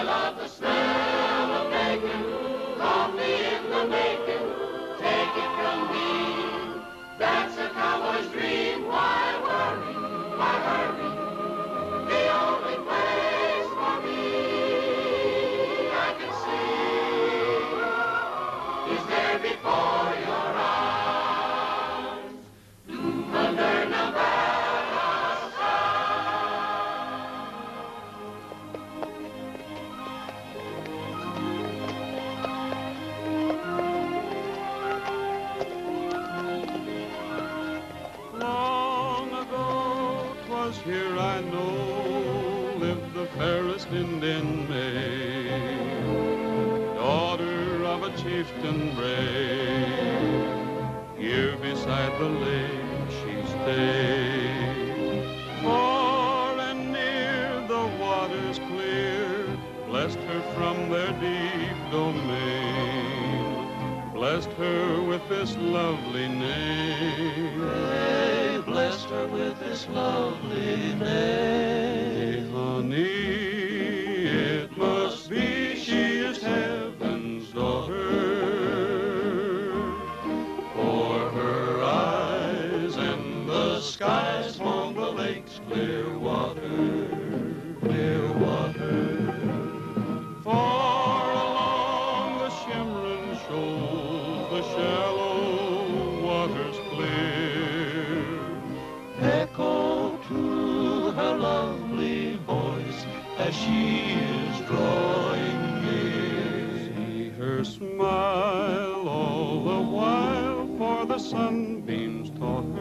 I love the smell of bacon, coffee in the making. Take it from me, that's a cowboy's dream. Why worry? Why hurry? The only place for me I can see is there before your eyes, under Nevada sky. Long ago 'twas here I know lived the fairest Indian maid, daughter of a chieftain brave. Here beside the lake she stayed. Far and near the waters clear blessed her from their deep domain, blessed her with this lovely name. They blessed her with this lovely name. Honey, it must be she is heaven's daughter, for her eyes and the skies form the lake's clear water, clear water. Far along the shimmering shoals, the shallow waters clear Echo to her lovely voice as she is drawing near. See her smile all the while, for the sunbeams taught